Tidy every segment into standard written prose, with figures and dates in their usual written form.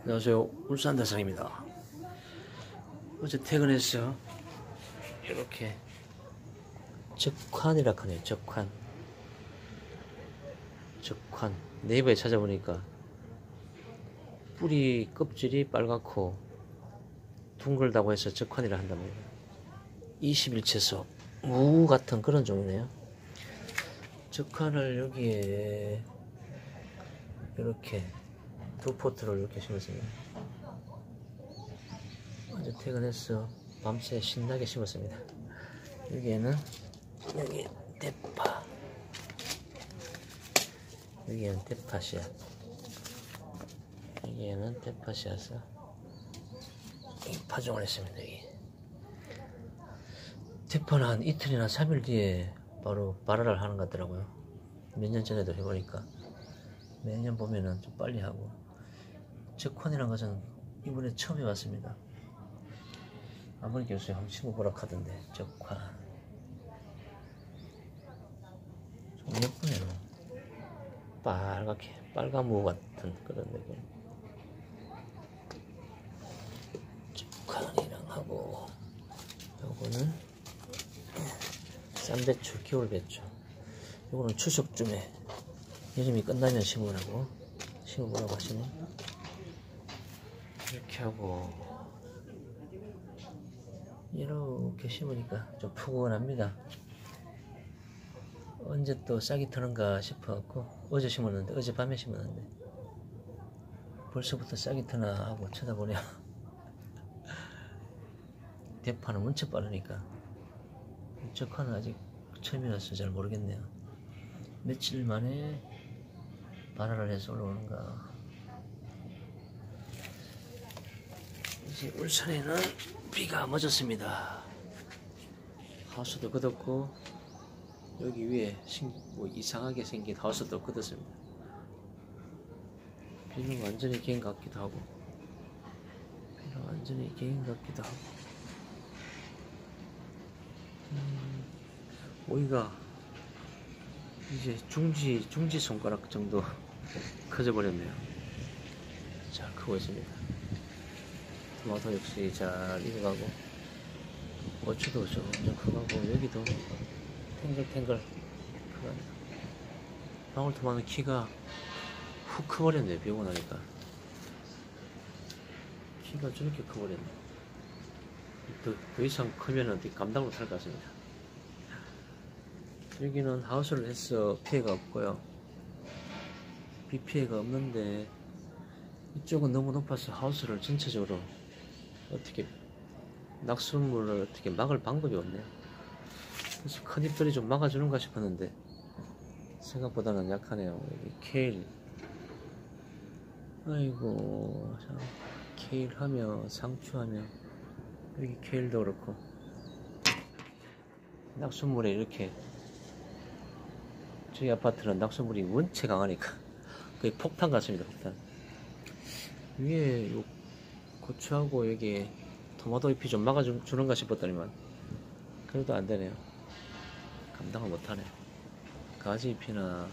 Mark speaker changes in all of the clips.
Speaker 1: 안녕하세요. 울산 대상입니다. 어제 퇴근해서 이렇게 적환이라 하네요. 적환. 네이버에 찾아보니까 뿌리 껍질이 빨갛고 둥글다고 해서 적환이라 한단 말이에요. 21채소 무 같은 그런 종이네요. 적환을 여기에 이렇게 두 포트를 이렇게 심었습니다. 어제 퇴근해서 밤새 신나게 심었습니다. 여기에는 여기 대파, 여기에는 대파씨앗, 여기에는 대파씨앗을 파종을 했습니다. 여기 대파는 한 이틀이나 3일 뒤에 바로 발화를 하는 것 같더라고요. 몇 년 전에도 해보니까 매년 보면은 좀 빨리 하고. 적환이란 것은 이번에 처음 해봤습니다. 아버님 교수님 한번 심어보라 하던데. 적환 좀 예쁘네요. 빨갛게 빨간 무 같은 그런 느낌. 적환이랑 하고, 요거는 쌈배추, 겨울배추. 요거는 추석쯤에 여름이 끝나면 심으라고 하시네. 이렇게 하고 이렇게 심으니까 좀 푸근합니다. 언제 또 싹이 트는가 싶어갖고 어제 심었는데, 어젯밤에 심었는데 벌써부터 싹이 트나 하고 쳐다보냐. 대파는 문체 빠르니까. 적환은 아직 처음이라서 잘 모르겠네요. 며칠 만에 발화를 해서 올라오는가. 이제 울산에는 비가 멎었습니다. 하우스도 걷었고, 여기 위에 뭐 이상하게 생긴 하우스도 걷었습니다. 비는 완전히 개인 같기도 하고, 오이가 이제 중지 손가락 정도 커져 버렸네요. 잘 크고 있습니다. 토마토 역시 잘 익어가고, 고추도 점점 커가고, 여기도 탱글탱글 크가네요. 방울토마토 키가 훅 커버렸네요. 비 오고 나니까 키가 저렇게 커버렸네. 더 이상 크면은 감당 못할 것 같습니다. 여기는 하우스를 해서 피해가 없고요. 비 피해가 없는데, 이쪽은 너무 높아서 하우스를 전체적으로 어떻게 낙수물을 어떻게 막을 방법이 없네요. 그래서 큰 잎들이 좀 막아주는가 싶었는데 생각보다는 약하네요. 여기 케일, 아이고 참, 케일하며 상추하며, 여기 케일도 그렇고 낙수물에 이렇게, 저희 아파트는 낙수물이 원체 강하니까 거의 폭탄 같습니다. 폭탄. 위에 요 고추하고 여기 토마토 잎이 좀 막아주는가 싶었더니만 그래도 안되네요. 감당을 못하네요. 가지 잎이나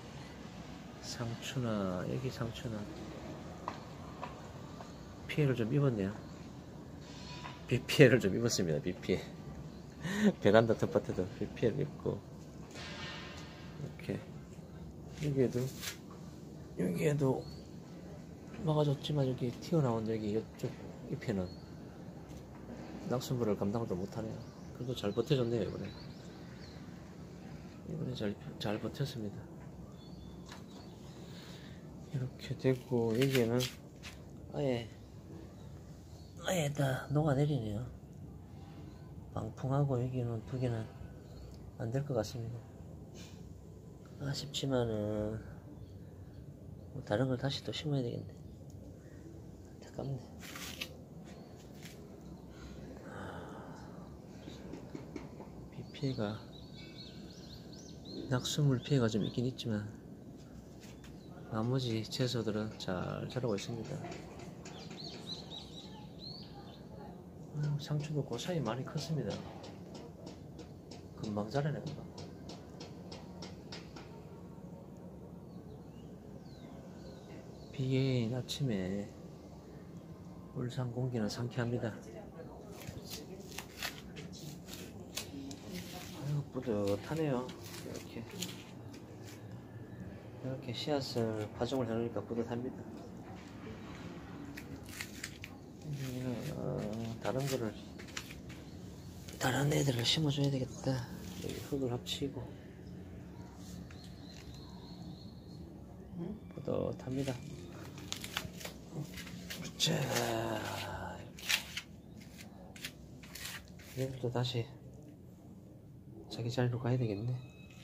Speaker 1: 상추나, 여기 상추나 피해를 좀 입었네요. 비 피해를 좀 입었습니다. 비 피해. 베란다 텃밭에도 비 피해를 입고, 이렇게 여기에도 막아줬지만 여기 튀어나온 여기 이쪽 잎에는 낙수물을 감당을 또 못하네요. 그래도 잘 버텨줬네요. 이번에 잘 버텼습니다. 이렇게 되고, 여기에는 아예 다 녹아내리네요. 방풍하고 여기는 두 개는 안 될 것 같습니다. 아쉽지만은 뭐 다른 걸 다시 또 심어야 되겠네. 안타깝네. 비 피해가, 낙수물 피해가 좀 있긴 있지만 나머지 채소들은 잘 자라고 있습니다. 상추도 그 사이 많이 컸습니다. 금방 자라네. 금방. 비개인 아침에 울산 공기는 상쾌합니다. 아유, 뿌듯하네요. 이렇게 씨앗을 파종을 해놓으니까 뿌듯합니다. 다른 애들을 심어줘야 되겠다. 여기 흙을 합치고 뿌듯합니다. 자, 이렇게 얘들도 다시 자기 자리로 가야 되겠네.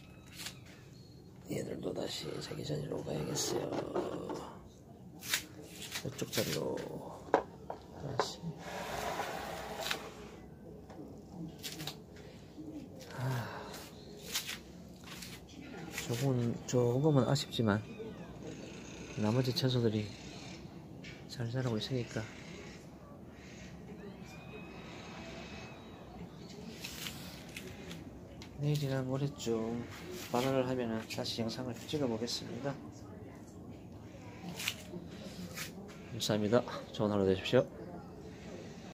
Speaker 1: 얘들도 다시 자기 자리로 가야겠어요. 이쪽 자리로 다시. 조금은 아쉽지만 나머지 채소들이 잘 자라고 있으니까 내일이나 모레쯤 반환을 하면은 다시 영상을 찍어 보겠습니다. 감사합니다. 좋은 하루 되십시오.